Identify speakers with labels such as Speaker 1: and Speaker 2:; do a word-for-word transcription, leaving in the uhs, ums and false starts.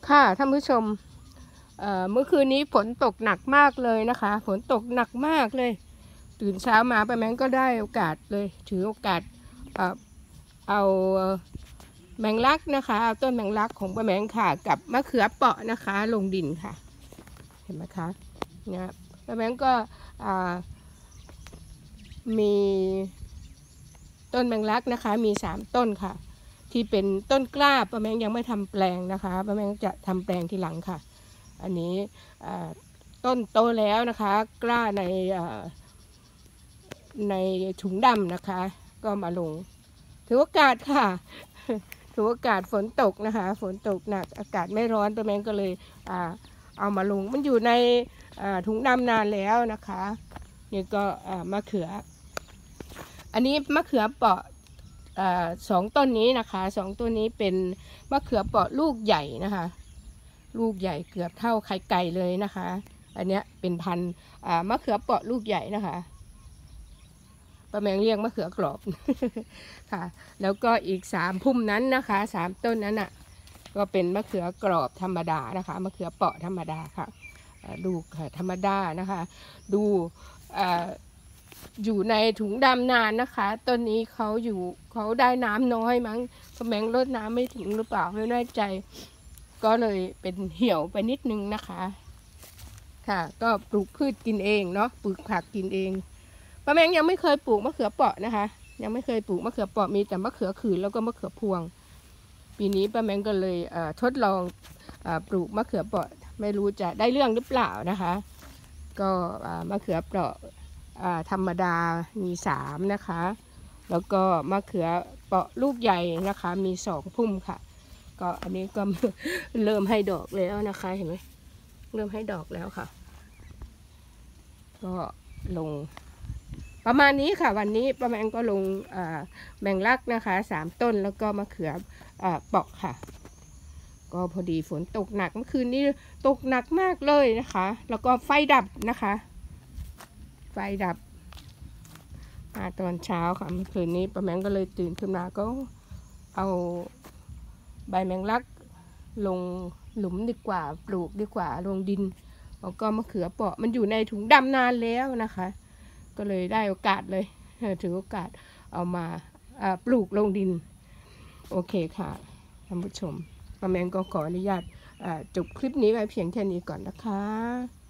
Speaker 1: ค่ะท่านผู้ชม เอ่อ เมื่อคืนนี้ฝนตกหนักมากเลยนะคะ ฝนตกหนักมากเลย ตื่นเช้ามาป้าแมงก็ได้โอกาสเลย ถือโอกาส เอ่อ เอาแมงลักนะคะเอาต้นแมงลักของป้าแมงค่ะกับมะเขือเปาะนะคะลงดินค่ะ เห็นไหมคะเนี่ยป้าแมงก็มีต้นแมงลักนะคะมีสามต้นค่ะที่เป็นต้นกล้าป้าแมงยังไม่ทำแปลงนะคะป้าแมงจะทำแปลงทีหลังค่ะอันนี้ต้นโตแล้วนะคะกล้าในในถุงดำนะคะก็มาลงถือโอกาสค่ะถือโอกาสฝนตกนะคะฝนตกหนักอากาศไม่ร้อนป้าแมงก็เลยเอามาลงมันอยู่ในถุงดำนานแล้วนะคะนี่ก็มะเขืออันนี้มะเขือเปาะสองต้นนี้นะคะสองต้นนี้เป็นมะเขือเปาะลูกใหญ่นะคะลูกใหญ่เกือบเท่าไข่ไก่เลยนะคะอันนี้เป็นพันธุ์มะเขือเปาะลูกใหญ่นะคะป้าแมงเรียกมะเขือกรอบค่ะแล้วก็อีกสามพุ่มนั้นนะคะสามต้นนั้นอ่ะก็เป็นมะเขือกรอบธรรมดานะคะมะเขือเปาะธรรมดาค่ะดูธรรมดานะคะดูอยู่ในถุงดำนานนะคะต้นนี้เขาอยู่เขาได้น้ำน้อยมั้งป้าแมงรดน้ำไม่ถึงหรือเปล่าไม่แน่ใจก็เลยเป็นเหี่ยวไปนิดนึงนะคะค่ะก็ปลูกพืชกินเองเนาะปลูกผักกินเองป้าแมงยังไม่เคยปลูกมะเขือเปาะนะคะยังไม่เคยปลูกมะเขือเปาะมีแต่มะเขือขืนแล้วก็มะเขือพวงปีนี้ป้าแมงก็เลยทดลองปลูกมะเขือเปาะไม่รู้จะได้เรื่องหรือเปล่านะคะก็มะเขือเปาะธรรมดามีสามนะคะแล้วก็มะเขือเปาะลูกใหญ่นะคะมีสองพุ่มค่ะก็อันนี้ก็เริ่มให้ดอกแล้วนะคะเห็นไหมเริ่มให้ดอกแล้วค่ะก็ลงประมาณนี้ค่ะวันนี้ป้าแมงก็ลงแมงลักนะคะสามต้นแล้วก็มะเขือเปาะค่ะก็พอดีฝนตกหนักเมื่อคืนนี้ตกหนักมากเลยนะคะแล้วก็ไฟดับนะคะไฟดับมาตอนเช้าค่ะเมื่อคืนนี้ป้าแมงก็เลยตื่นขึ้นมาก็เอาใบแมงลักลงหลุมดีกว่าปลูกดีกว่าลงดินแล้วก็มะเขือเปาะมันอยู่ในถุงดำนานแล้วนะคะก็เลยได้โอกาสเลยถือโอกาสเอามาปลูกลงดินโอเคค่ะท่านผู้ชมป้าแมงก็ขออนุญาตจบคลิปนี้ไว้เพียงแค่นี้ก่อนนะคะ